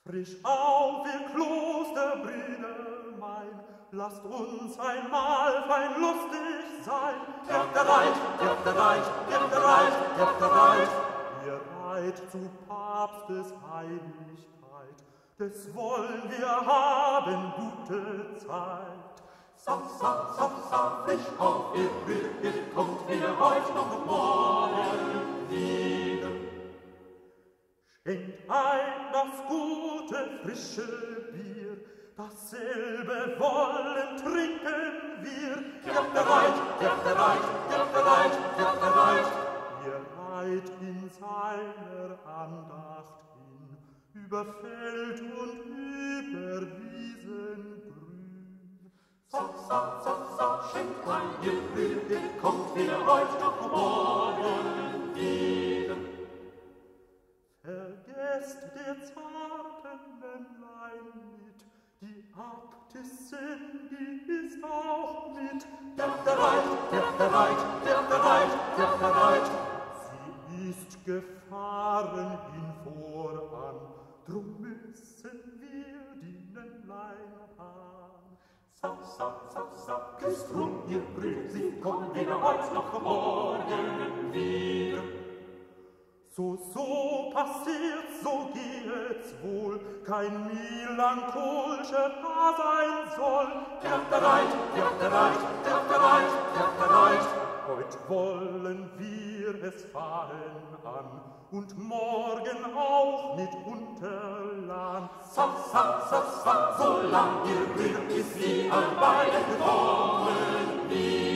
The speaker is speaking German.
Frisch auf, ihr Klosterbrüder mein, lasst uns einmal fein lustig sein. Ihr bereit, ihr bereit, ihr bereit, ihr bereit. Ihr reit zu Papstes Heiligkeit, des wollen wir haben gute Zeit. Sa, sa, sa, sa, frisch auf, ihr Brüder, kommt wieder heut noch morgen wieder. Schenkt ein das gute, frische Bier, dasselbe wollen trinken wir. Ihr bereit, ihr bereit, ihr bereit, ihr bereit. Ihr reit in seiner Andacht hin, über Feld und über Wiesen grün. Sa, sa, sa, sa, schenkt ein, ihr Brüder, kommt wieder heut noch morgen wieder. Vergesst der zarten Männlein mit, die Äbtissin, die ist auch mit. Der bereit, der bereit, der bereit, der bereit. Sie ist gefahren hinvoran, drum müssen wir die Männlein haben. Sa, sa, sa, sa, küsst rum, ihr Brüder, sie kommen wieder heut noch morgen wieder. So passiert, so geht's wohl, kein melancholischer da sein soll. Der bereit, der bereit, der bereit, der bereit. Heut wollen wir es fallen an und morgen auch mit Unterland. Sa, sa, sa, sa, solang ihr Brüder, bis sie alle beide kommen wieder.